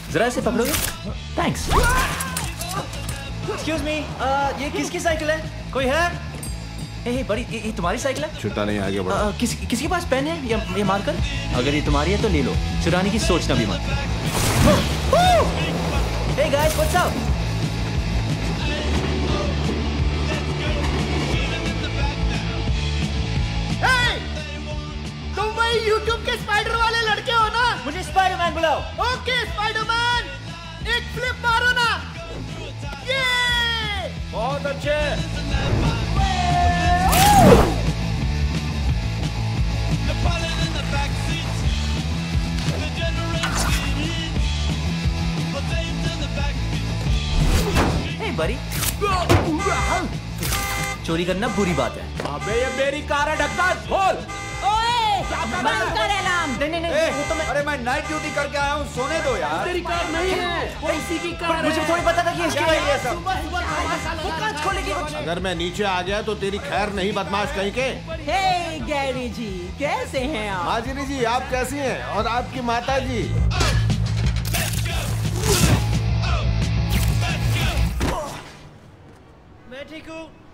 जरा इसे पकड़ोगे? Thanks. Excuse me, ये किसकी साइकिल है? कोई है? हे बड़ी, ये तुम्हारी साइकिल है? छुट्टा नहीं, आगे बढ़ो। किसी के पास पेन है या मार्कर? अगर ये तुम्हारी है तो ले लो, चुराने की सोचना भी मत। Hey guys, what's up? तुम वही YouTube के स्पाइडर वाले लड़के हो ना? मुझे स्पाइडरमैन बुलाओ। ओके स्पाइडरमैन, एक फ्लिप मारो ना। ये बहुत अच्छे। हे बड़ी, चोरी करना बुरी बात है। अबे ये मेरी कार है, ढक्कन खोल। बंद कर अलार्म। नहीं, वो तो मैं... अरे मैं नाइट ड्यूटी करके आया हूँ, सोने दो यार। तेरी कार नहीं है, वो इसी की कार है। मुझे थोड़ी पता था कि इसकी वजह है सब। वो कांच खोलेगी। अगर मैं नीचे आ गया तो तेरी खैर नहीं, बदमाश कहीं के। हे गैरी जी, कैसे हैं आप? हाजिरी जी, आप कैसी हैं? और आपकी माता जी? मैं ठीक हूँ।